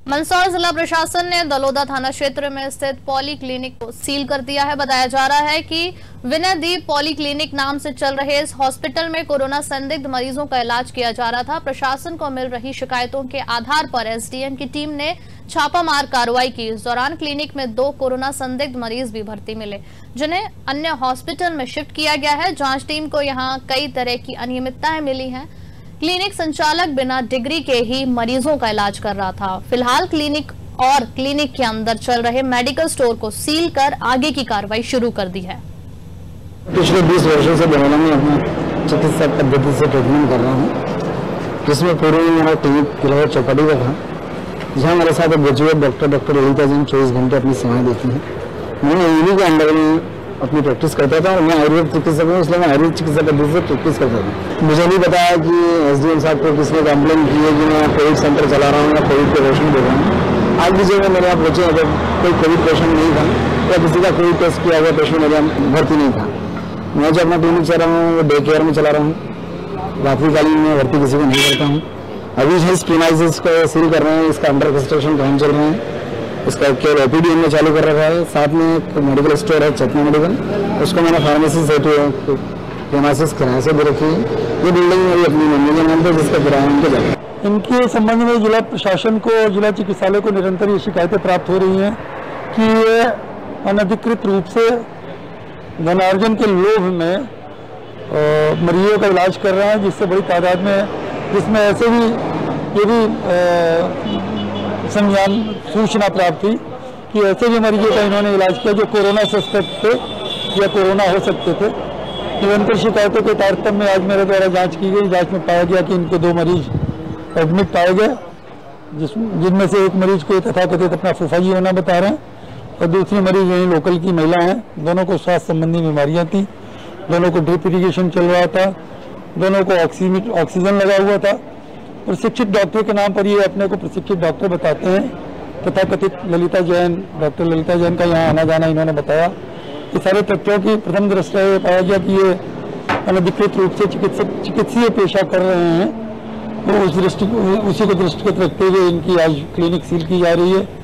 मंदसौर जिला प्रशासन ने दलोदा थाना क्षेत्र में स्थित पॉली क्लिनिक को सील कर दिया है। बताया जा रहा है कि विनयदीप पॉली क्लिनिक नाम से चल रहे इस हॉस्पिटल में कोरोना संदिग्ध मरीजों का इलाज किया जा रहा था। प्रशासन को मिल रही शिकायतों के आधार पर एसडीएम की टीम ने छापामार कार्रवाई की। इस दौरान क्लिनिक में 2 कोरोना संदिग्ध मरीज भी भर्ती मिले, जिन्हें अन्य हॉस्पिटल में शिफ्ट किया गया है। जांच टीम को यहां कई तरह की अनियमितताएं मिली हैं। क्लिनिक संचालक बिना डिग्री के ही मरीजों का इलाज कर रहा था। फिलहाल क्लिनिक और क्लिनिक के अंदर चल रहे मेडिकल स्टोर को सील कर आगे की कार्रवाई शुरू कर दी है। पिछले 20 वर्षों से बड़ौदा में अपनी चिकित्सा पद्धति से ट्रीटमेंट कर रहा हूँ, जिसमें पूर्व में मेरा क्लिनिक किला चौपाटी का था, जहाँ मेरे साथ ग्रेजुएट डॉक्टर ललिता जैन 24 घंटे अपनी सेवाएं देती हैं। मैं इन्हीं के अंडर में अपनी प्रैक्टिस करता था और मैं आयुर्वेद चिकित्सक हूँ, इसलिए मैं आयुर्वेद चिकित्सा पद्धति से प्रैक्टिस करता था। मुझे नहीं बताया कि एसडीएम साहब को किसने कंप्लेन की है कि मैं कोविड सेंटर चला रहा हूँ या कोविड के पेशेंट दे रहा हूँ। आज भी जब मेरे यहाँ पहुंचे अगर कोई कोविड पेशेंट नहीं था या किसी का कोविड टेस्ट किया हुआ पेशेंट मेरे यहाँ भर्ती नहीं था। मैं जो अपना क्लिनिक चला रहा हूँ वो डे केयर में चला रहा हूँ, रात्रिकालीन में भर्ती किसी को नहीं करता हूँ। अभी जो स्कीमाइसिस को सील कर रहे हैं, इसका अंडर कंस्ट्रक्शन काम चल रहा है। इसका केवल ओपीडी हमने चालू कर रखा है। साथ में एक मेडिकल स्टोर है चतना मेडिकल, उसको मैंने फार्मेसी से प्रीमाइसिस किराए से दे रखी है। ये बिल्डिंग मेरी अपनी मम्मी के नाम पर, जिसका किराया उनके जाता है। इनके संबंध में जिला प्रशासन को और जिला चिकित्सालय को निरंतर ये शिकायतें प्राप्त हो रही हैं कि ये अनधिकृत रूप से धनार्जन के लोभ में मरीजों का इलाज कर रहे हैं, जिससे बड़ी तादाद में, जिसमें ऐसे भी ये भी संज्ञान सूचना प्राप्त थी कि ऐसे भी मरीजों का इन्होंने इलाज किया जो कोरोना सस्पेक्ट थे या कोरोना हो सकते थे। निरंतर शिकायतों के तारतम्य में आज मेरे द्वारा जांच की गई। जांच में पाया गया कि इनके 2 मरीज एडमिट पाए गए, जिनमें से एक मरीज को तथाकथित अपना फुफाजी होना बता रहे हैं और दूसरी मरीज यही लोकल की महिला हैं। दोनों को स्वास्थ्य संबंधी बीमारियाँ थी, दोनों को ड्रिप इरीगेशन चल रहा था, दोनों को ऑक्सीजन लगा हुआ था। प्रशिक्षित डॉक्टर के नाम पर ये अपने को प्रशिक्षित डॉक्टर बताते हैं। तथाकथित ललिता जैन, डॉक्टर ललिता जैन का यहाँ आना जाना इन्होंने बताया। ये सारे तथ्यों की प्रथम दृष्टया ये पाया गया कि ये अनधिकृत रूप से चिकित्सीय पेशा कर रहे हैं, तो उसी को दृष्टिगत रखते हुए इनकी आज क्लिनिक सील की जा रही है।